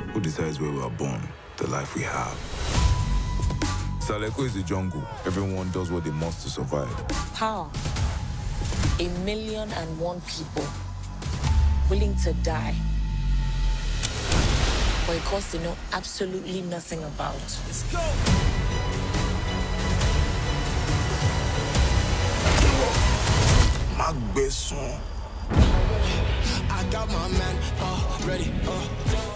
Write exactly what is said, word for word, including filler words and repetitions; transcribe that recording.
Who decides where we are born? The life we have. Isale Eko is the jungle. Everyone does what they must to survive. Power. A million and one people willing to die for a cause they know absolutely nothing about. Let's go! My best song. I got my man uh, ready. Uh.